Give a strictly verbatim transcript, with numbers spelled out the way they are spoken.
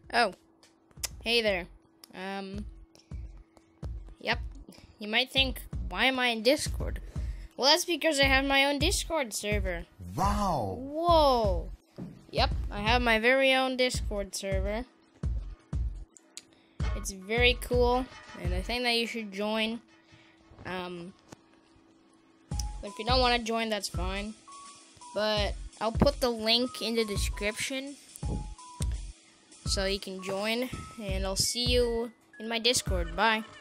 Oh, hey there. Um, yep. You might think, why am I in Discord? Well, that's because I have my own Discord server. Wow. Whoa. Yep, I have my very own Discord server. It's very cool, and I think that you should join. Um, if you don't want to join, that's fine. But I'll put the link in the description so you can join, and I'll see you in my Discord. Bye.